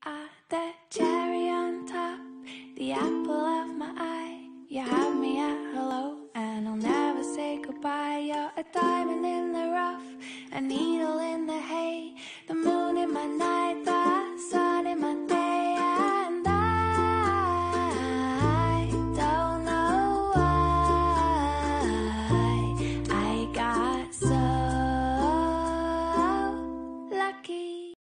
The cherry on top, the apple of my eye. You have me at hello, and I'll never say goodbye. You're a diamond in the rough, a needle in the hay, the moon in my night.